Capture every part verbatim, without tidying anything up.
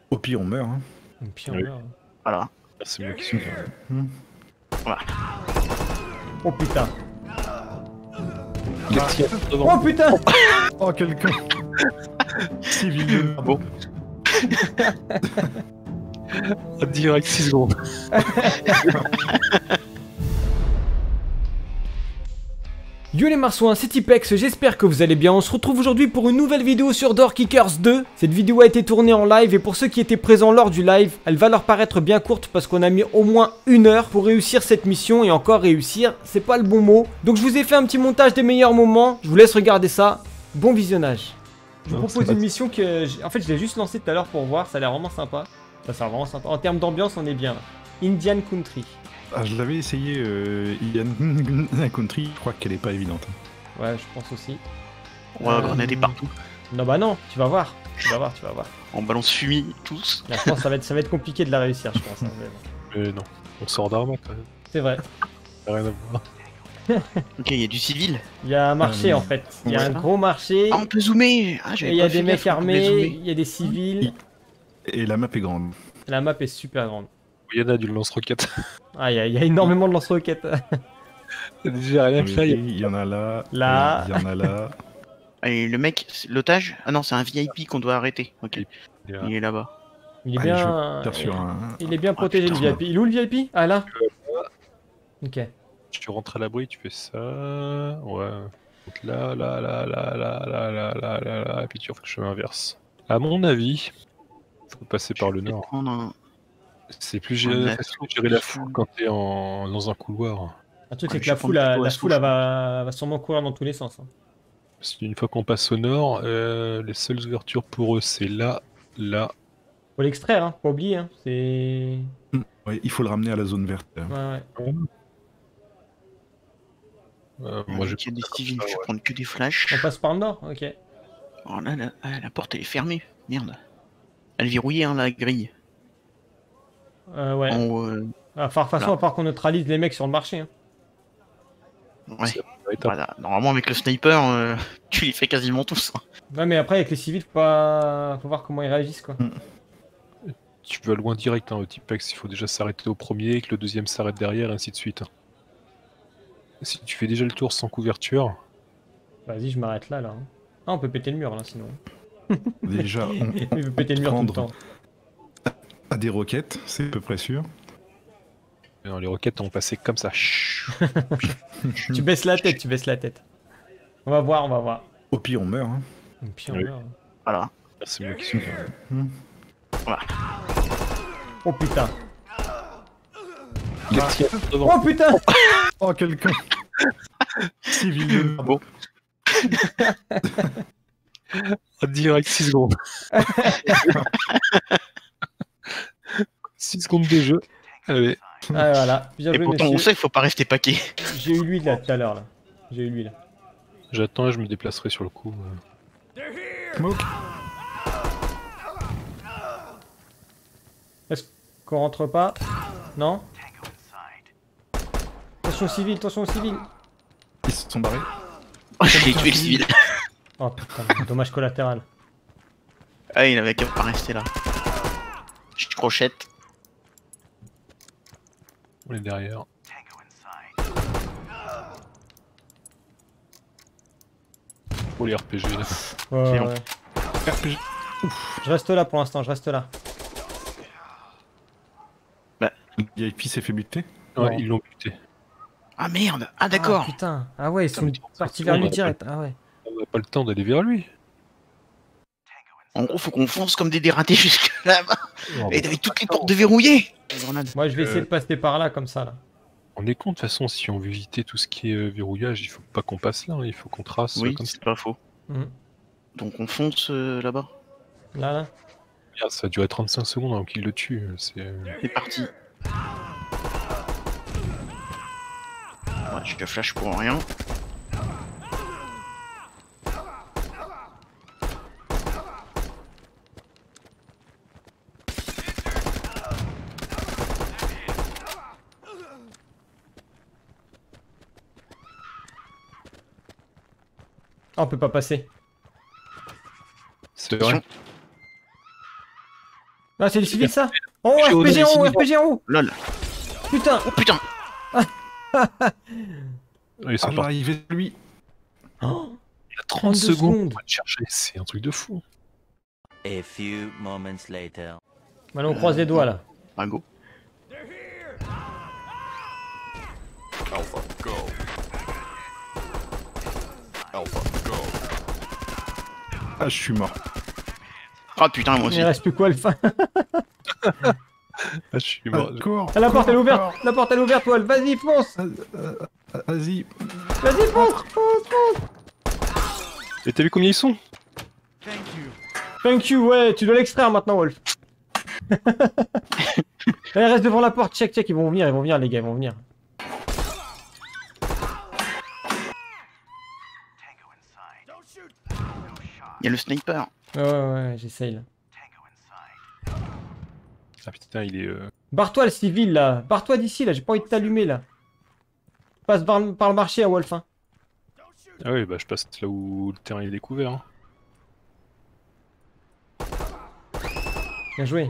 Au pire, on meurt. Hein. Au pire, on Oui. meurt. Voilà. C'est moi qui suis. Hum. Voilà. Oh putain. Il tire devant. Oh putain. Oh, quelqu'un. Civil. Ah bon. Direct six secondes. Yo les marsouins, c'est Tipex, j'espère que vous allez bien. On se retrouve aujourd'hui pour une nouvelle vidéo sur Door Kickers deux. Cette vidéo a été tournée en live et pour ceux qui étaient présents lors du live, elle va leur paraître bien courte parce qu'on a mis au moins une heure pour réussir cette mission et encore réussir, c'est pas le bon mot. Donc je vous ai fait un petit montage des meilleurs moments, je vous laisse regarder ça. Bon visionnage. Je vous Non, propose c'est une pas- mission que, j'ai- en fait je l'ai juste lancée tout à l'heure pour voir, ça a l'air vraiment sympa. Ça, ça a l'air vraiment sympa. En termes d'ambiance, on est bien là. Indian Country. Ah, je l'avais essayé, euh, Ian Country, je crois qu'elle est pas évidente. Ouais, je pense aussi. On va Euh, grenader partout. Non bah non, tu vas voir, tu vas voir, tu vas voir. On balance fumée, tous. Là, je pense que ça va être, ça va être compliqué de la réussir, je pense. hein, mais bon. Mais non, on sort d'armes quand même. C'est vrai. Ça n'a rien à voir. Ok, il y a du civil. Il y a un marché Euh, en fait. Il y a ouais. un gros marché. Ah, on peut zoomer. Ah, Et j'avais il y a pas des fait mecs gaffe, on pouvait armés, zoomer. il y a des civils. Et la map est grande. La map est super grande. Il y en a du lance-roquette. Ah, il y, a- il y a énormément de lance-roquettes. Il y a déjà rien Oui, fait. il y a- il y en a là. Là. Il y en a là. Et le mec, c'est l'otage. Ah non, c'est un V I P qu'on doit arrêter. Ok, il y a- il est là-bas. Il est Allez, bien. je tire sur un... Il est bien protégé le putain. V I P. Il est où le V I P? Ah là. Ok. Tu rentres à l'abri, tu fais ça. Ouais. Donc là, là, là, là, là, là, là, là, là, là, et puis tu refais le chemin inverse. À mon avis, faut passer par le Je vais nord. prendre un- C'est plus Un gé- assaut facile de gérer la plus- foule quand t'es en... dans un couloir. Un truc, Ouais, c'est que je la vais foule, prendre la, plutôt la la foule souche. elle va, va sûrement courir dans tous les sens. hein. Parce qu'une fois qu'on passe au nord, euh, les seules ouvertures pour eux, c'est là, là. Faut l'extraire, hein. Pas oublier. Hein. C'est. Ouais, il faut le ramener à la zone verte. Ouais, ouais. Euh, Moi, moi, je il y a des civils, Ah, je vais ouais. prendre que des flashs. On passe par le nord. Ok. Oh là, là, ah, la porte elle est fermée. Merde. Elle est verrouillée, hein, la grille. Euh, ouais. En haut, euh, Ah, enfin, de toute façon, Là. à part qu'on neutralise les mecs sur le marché. Hein. Ouais. Ça va être un- Voilà. Normalement, avec le sniper, euh, tu les fais quasiment tous. hein. Ouais, mais après, avec les civils, faut pas. Faut voir comment ils réagissent quoi. Tu vas loin direct, hein, au Tipex, il faut déjà s'arrêter au premier, que le deuxième s'arrête derrière, et ainsi de suite. Si tu fais déjà le tour sans couverture, Vas-y, je m'arrête là, là. hein. Ah, on peut péter le mur, là, sinon. Déjà, on, Il peut péter le mur tout le temps. on a des roquettes, c'est à peu près sûr. non, les roquettes ont passé comme ça. Chut. Tu baisses la tête, tu baisses la tête. On va voir, on va voir. Au pire, on meurt. Hein. Et puis, on Oui. meurt. Voilà. C'est moi qui suis. Oh putain. Il tire devant. Oh putain. Oh, quelqu'un. Civil. Ah bon. Direct six secondes. six secondes de jeu. Allez. Ah, voilà. Bien Et joué, pourtant, on monsieur. sait qu'il faut pas rester paquet. J'ai eu lui là tout à l'heure, là. J'ai eu lui là. J'attends et je me déplacerai sur le coup. Smoke. Est-ce qu'on rentre pas? Non? Attention au civil, attention au civil. Ils se sont barrés. Oh, j'ai tué le civil. Oh putain, dommage collatéral. Ah, il avait qu'à pas rester là. Je crochette. On est derrière. Pour les R P G là. Ouais, C'est ouais, long. ouais. R P G. Je reste là pour l'instant, je reste là. Le V I P s'est fait buter. Ouais, Non. ils l'ont buté. Ah merde. Ah Ah, d'accord. putain. Ah ouais, ils sont Putain, partis c'est vers bon, lui on a direct. Ah ouais. On n'a pas le temps d'aller vers lui. En gros, faut qu'on fonce comme des dératés jusque là-bas. Oh, Et avec toutes les portes déverrouillées. Moi, je vais essayer Euh, de passer par là comme ça là. On est con de toute façon, si on veut éviter tout ce qui est euh, verrouillage, il faut pas qu'on passe là, hein, il faut qu'on trace euh, Oui, comme ça. c'est pas faux. Mhm. Donc on fonce euh, là-bas. Là, là. Regarde, ça a duré trente-cinq secondes avant qu'il le tue. C'est euh, C'est parti. Ouais, je te flash pour rien. Ah, on peut pas passer. c'est vrai. Ah, c'est du civil ça? Oh, Je suis au R P G en haut, civil. R P G en haut! Lol. Putain! Oh putain. Ils sont Ah, partis. j'arrivais de lui. Oh, Il y a trente trente-deux secondes secondes. pour te chercher, c'est un truc de fou. A few moments later. Allez, on croise les doigts là. Ah, go. Alpha, go. Alpha, go. Ah, je suis mort. Ah putain, moi aussi. Il reste plus quoi le fin. Ah, je suis mort. Ah, cours. Ah, la porte elle est cours, ouverte! La porte elle est ouverte, Wolf! Vas-y, fonce! cours. Euh, euh, Vas-y. Vas-y, fonce! Fonce, fonce! Et t'as vu combien ils sont? Thank you, ouais, tu dois l'extraire maintenant, Wolf. Allez, reste devant la porte, check, check, ils vont venir, ils vont venir, les gars, ils vont venir. Il y a le sniper. Ouais, ouais, ouais, j'essaye là. Ah putain, il est... Euh... Barre-toi le civil là, barre-toi d'ici là, j'ai pas envie de t'allumer là. Passe par, par le marché à Wolf, hein. Ah oui, bah je passe là où le terrain est découvert. Hein. Bien joué.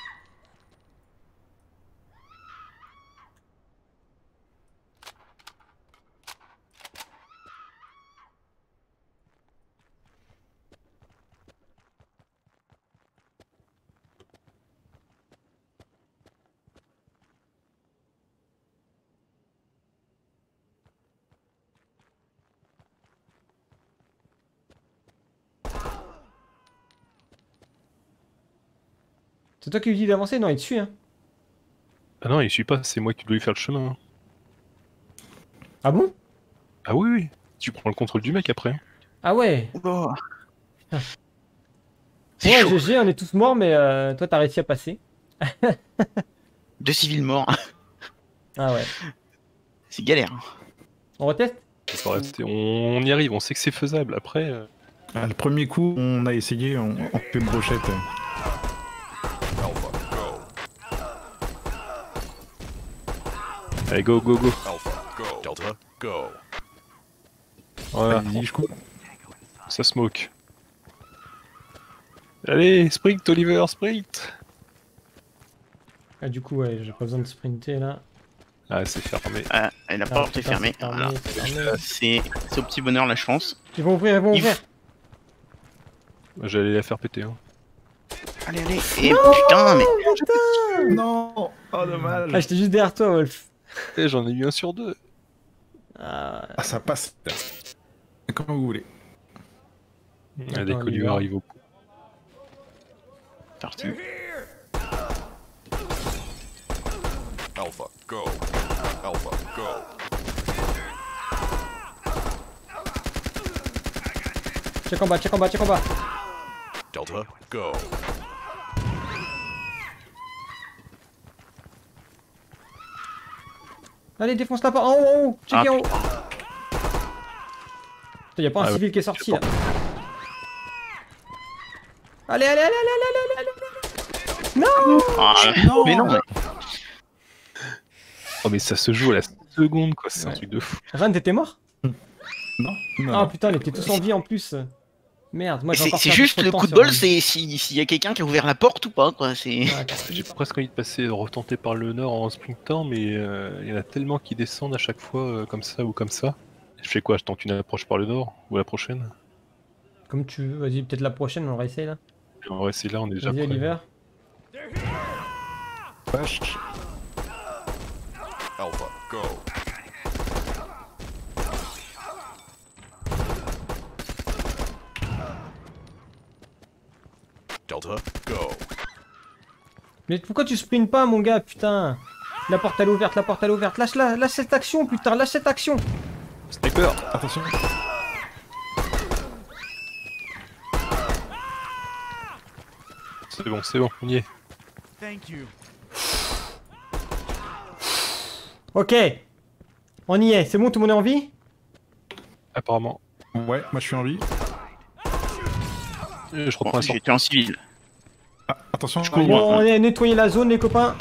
C'est toi qui lui dis d'avancer? Non, il te suit, hein. Ah non, il suit pas, c'est moi qui dois lui faire le chemin. Hein. Ah bon? Ah oui, oui, tu prends le contrôle du mec après. Ah ouais. Oula. Ah. C'est Ouais, chaud. G G, on est tous morts, mais euh, toi t'as réussi à passer. Deux civils morts. Ah ouais. C'est galère. On reteste? Ça va rester- On y arrive, on sait que c'est faisable. Après, euh, Ah, le premier coup, on a essayé, on, on fait une brochette. Alpha, go. allez, go, go, go. Alpha, go. Delta, go. Voilà, Vas-y, je coupe. ça smoke. Allez, sprint, Oliver, sprint. Ah du coup, ouais, j'ai pas besoin de sprinter là. Ah, c'est fermé. Ah, et la Ah, porte est putain, fermée. c'est fermé, Voilà. c'est fermé. C'est c'est au petit bonheur la chance. Ils vont ouvrir, ils vont Ils- ouvrir. J'allais la faire péter. Hein. Allez, allez. Et putain, mais. Non. Oh, dommage. Ah, j'étais juste derrière toi, Wolf. Eh, j'en ai eu un sur deux. Ah, Ah, ça passe. Comment vous voulez. Ah, dès Attends, qu'Oliver Oliver. arrive au coup. Parti. Alpha, go. Alpha, go. check en bas, check en bas, check en bas. Delta, go. Allez, défonce la porte. En haut, en haut. Check Ah, en haut. Putain, y'a pas un Ah ouais. civil qui est sorti là. Allez, allez, allez, allez, allez, allez, allez. Non. Ah, Non. mais non, mais. Oh, mais ça se joue à la seconde, quoi. C'est Ouais. un truc de fou. Ran, t'étais mort? Non. non. Ah putain, on était tous en vie en plus. Merde, moi j'ai C'est encore c'est perdu juste trop de le temps coup de sur bol, Ran. c'est si- s'il y a quelqu'un qui a ouvert la porte ou pas, quoi. C'est. Ouais, J'ai presque envie de passer, de retenter par le nord en sprintant, mais euh, il y en a tellement qui descendent à chaque fois, euh, comme ça ou comme ça. Je fais quoi? Je tente une approche par le nord ou la prochaine? Comme tu veux, vas-y, peut-être la prochaine, on va essayer là. On va essayer là, on est déjà Vas-y, prêt. Oliver. Vache. Alpha, go. Delta, go. Mais pourquoi tu sprints pas, mon gars, putain? La porte elle est ouverte, la porte elle est ouverte. Lâche-la, lâche cette action, putain, lâche cette action. Sniper! Attention. C'est bon, c'est bon, on y est. Ok. On y est, c'est bon, tout le monde est en vie? Apparemment. Ouais, moi je suis en vie. Euh, Je reprends Bon, la sortie. j'étais en civil. Ah, attention. Je cours, ah, moi. Bon, on est nettoyé la zone, les copains.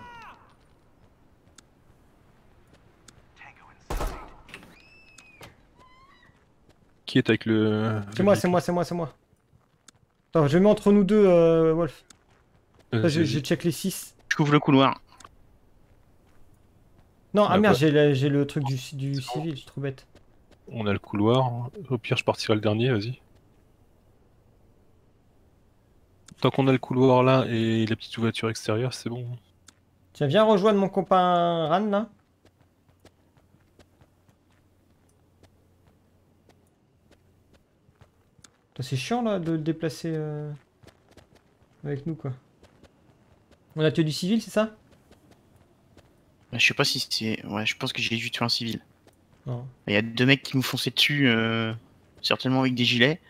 Qui est avec le... C'est moi, c'est moi, c'est moi, c'est moi. Attends, je mets entre nous deux, euh, Wolf. Euh, Ça, je, vas-y. je check les six. Je couvre le couloir. Non, ah Ah, merde, bah. j'ai le, j'ai le truc du, du C'est bon. civil, je suis trop bête. On a le couloir. Au pire, je partirai le dernier, vas-y. Tant qu'on a le couloir là et la petite ouverture extérieure, c'est bon. Tiens, viens rejoindre mon copain Ran là. Putain, c'est chiant là de le déplacer euh, avec nous quoi. On a tué du civil, c'est ça? Je sais pas si c'est. Ouais, je pense que j'ai dû tuer un civil. Non. Il y a deux mecs qui nous fonçaient dessus, euh, certainement avec des gilets.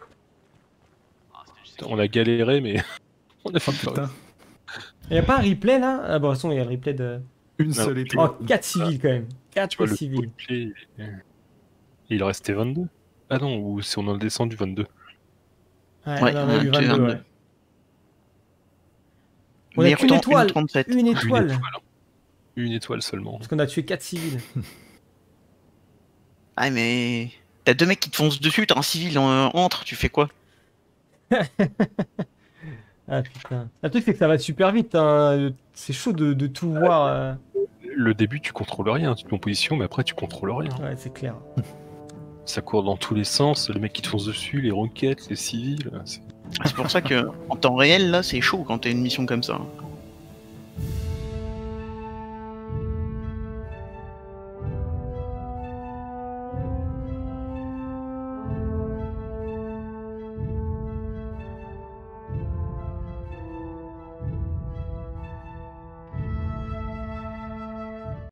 On a galéré, mais on a fait Oh le putain, Y'a pas un replay là? Ah bon, de toute façon, il y a le replay de. une Non. seule Oh, étoile. quatre civils quand même. Tu quatre vois, le civils. play, il restait vingt-deux. Ah non, ou si on en descend du vingt-deux. Ouais, Ouais, on en on a a eu tué vingt-deux, vingt-deux. ouais. On a Meilleur qu'une temps, étoile. une trente-sept. Une Une étoile. étoile. Une étoile seulement. Parce qu'on a tué quatre civils. Ah, mais. T'as deux mecs qui te foncent dessus, t'as un civil en, entre, tu fais quoi? Ah putain. Le truc c'est que ça va super vite. Hein. C'est chaud de, de tout voir. euh. Le début, tu contrôles rien. Tu te mets en position, mais après, tu contrôles rien. Ouais, c'est clair. Ça court dans tous les sens. Les mecs qui te foncent dessus, les roquettes, les civils. c'est- C'est pour ça que, en temps réel, là, c'est chaud quand t'as une mission comme ça.